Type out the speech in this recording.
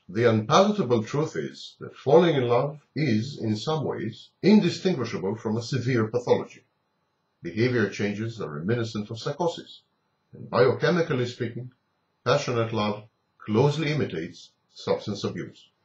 The unpalatable truth is that falling in love is, in some ways, indistinguishable from a severe pathology. Behavior changes are reminiscent of psychosis, and biochemically speaking, passionate love closely imitates substance abuse.